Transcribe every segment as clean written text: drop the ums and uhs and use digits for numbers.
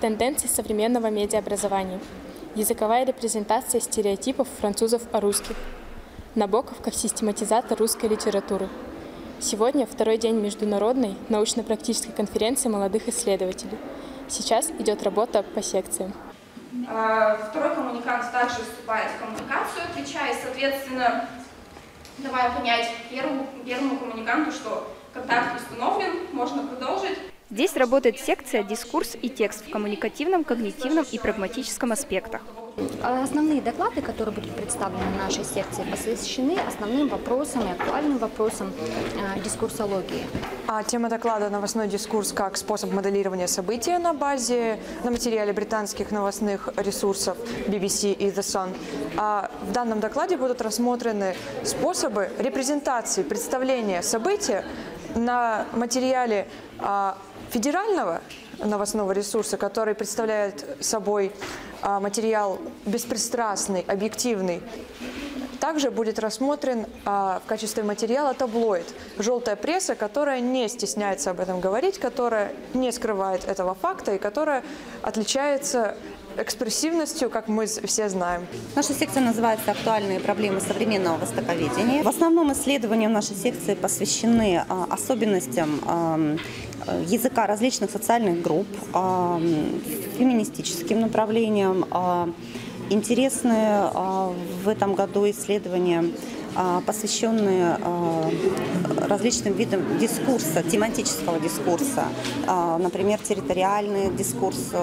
тенденции современного медиаобразования, языковая репрезентация стереотипов французов о русских, Набоков как систематизатор русской литературы. Сегодня второй день международной научно-практической конференции молодых исследователей. Сейчас идет работа по секциям. Второй коммуникант также вступает в коммуникацию, отвечая, соответственно, давая понять первому коммуниканту, что контакт установлен, можно продолжить. Здесь работает секция «Дискурс и текст» в коммуникативном, когнитивном и прагматическом аспектах. Основные доклады, которые будут представлены в нашей секции, посвящены основным вопросам и актуальным вопросам дискурсологии. Тема доклада «Новостной дискурс как способ моделирования события» на материале британских новостных ресурсов BBC и The Sun. В данном докладе будут рассмотрены способы репрезентации, представления события на материале федерального новостного ресурса, который представляет собой материал беспристрастный, объективный. Также будет рассмотрен в качестве материала таблоид, желтая пресса, которая не стесняется об этом говорить, которая не скрывает этого факта и которая отличается экспрессивностью, как мы все знаем. Наша секция называется «Актуальные проблемы современного востоковедения». В основном исследования нашей секции посвящены особенностям языка различных социальных групп, феминистическим направлениям. Интересны в этом году исследования, посвященные различным видам дискурса, тематического дискурса. Например, территориальный дискурс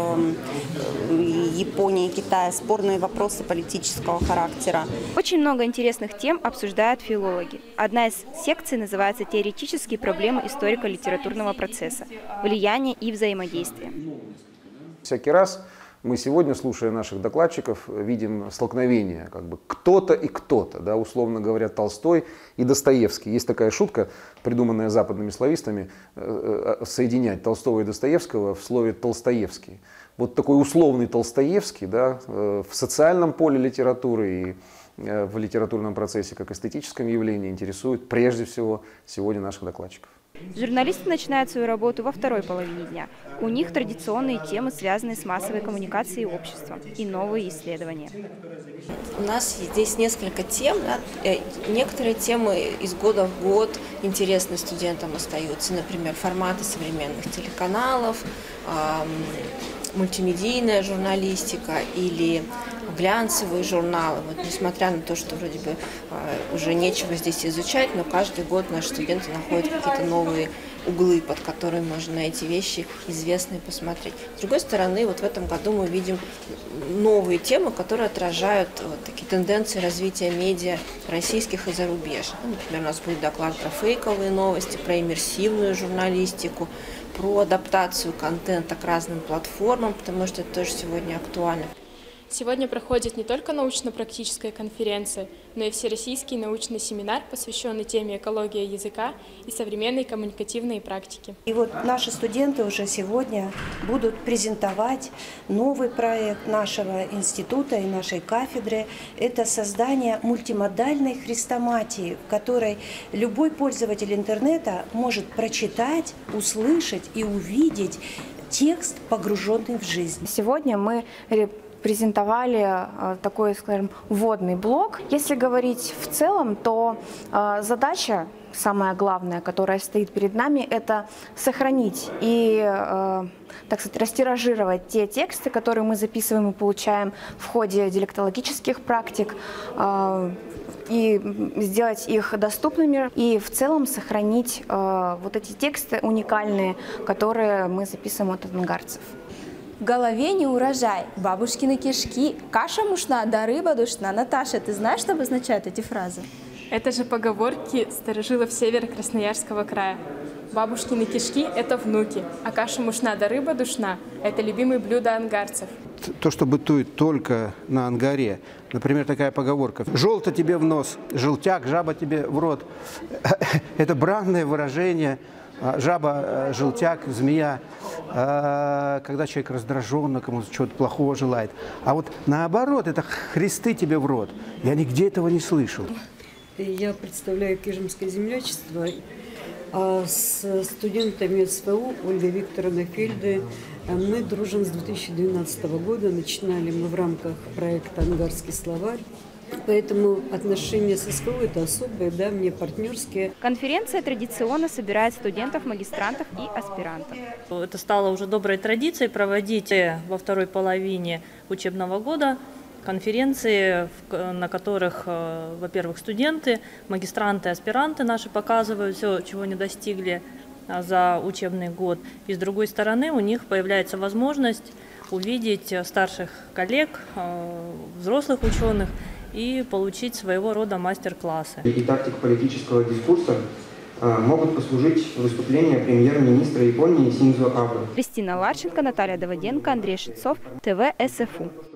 Японии, Китая, спорные вопросы политического характера. Очень много интересных тем обсуждают филологи. Одна из секций называется «Теоретические проблемы историко-литературного процесса. Влияние и взаимодействие». Всякий раз мы сегодня, слушая наших докладчиков, видим столкновение, как бы кто-то и кто-то, да, условно говоря, Толстой и Достоевский. Есть такая шутка, придуманная западными славистами, соединять Толстого и Достоевского в слове «толстоевский». Вот такой условный Толстоевский, да, в социальном поле литературы и в литературном процессе как эстетическом явлении интересует прежде всего сегодня наших докладчиков. Журналисты начинают свою работу во второй половине дня. У них традиционные темы, связанные с массовой коммуникацией общества, и новые исследования. У нас здесь несколько тем. Да? Некоторые темы из года в год интересны студентам остаются. Например, форматы современных телеканалов, мультимедийная журналистика или глянцевые журналы. Вот, несмотря на то, что вроде бы уже нечего здесь изучать, но каждый год наши студенты находят какие-то новые углы, под которые можно на эти вещи известные посмотреть. С другой стороны, вот в этом году мы видим новые темы, которые отражают вот такие тенденции развития медиа российских и зарубежных. Например, у нас будет доклад про фейковые новости, про иммерсивную журналистику, про адаптацию контента к разным платформам, потому что это тоже сегодня актуально. Сегодня проходит не только научно-практическая конференция, но и всероссийский научный семинар, посвященный теме экология языка и современной коммуникативной практики. И вот наши студенты уже сегодня будут презентовать новый проект нашего института и нашей кафедры. Это создание мультимодальной хрестоматии, в которой любой пользователь интернета может прочитать, услышать и увидеть текст, погруженный в жизнь. Сегодня мы презентовали такой, скажем, вводный блок. Если говорить в целом, то задача, самая главная, которая стоит перед нами, это сохранить и, так сказать, растиражировать те тексты, которые мы записываем и получаем в ходе диалектологических практик, и сделать их доступными, и в целом сохранить вот эти тексты уникальные, которые мы записываем от авангарцев. В голове не урожай, бабушкины кишки, каша мушна, да рыба душна. Наташа, ты знаешь, что обозначают эти фразы? Это же поговорки старожилов севера Красноярского края. Бабушкины кишки – это внуки, а каша мушна да рыба душна – это любимые блюда ангарцев. То, что бытует только на ангаре, например, такая поговорка: «Желто тебе в нос, желтяк, жаба тебе в рот». Это бранное выражение. Жаба, желтяк, змея, когда человек раздражен, кому чего-то плохого желает. А вот наоборот, это христы тебе в рот. Я нигде этого не слышал. Я представляю Кижемское землячество. А с студентами СФУ Ольгой Викторовной Фельды мы дружим с 2012 года. Начинали мы в рамках проекта «Ангарский словарь». Поэтому отношения с СФУ – это особые, да, мне партнерские. Конференция традиционно собирает студентов, магистрантов и аспирантов. Это стало уже доброй традицией проводить во второй половине учебного года конференции, на которых, во-первых, студенты, магистранты, аспиранты наши показывают все, чего они достигли за учебный год. И с другой стороны, у них появляется возможность увидеть старших коллег, взрослых ученых и получить своего рода мастер-классы. И тактика политического дискурса могут послужить выступления премьер-министра Японии Синдзо Абе. Кристина Ларченко, Наталья Давыденко, Андрей Шицов, ТВ СФУ.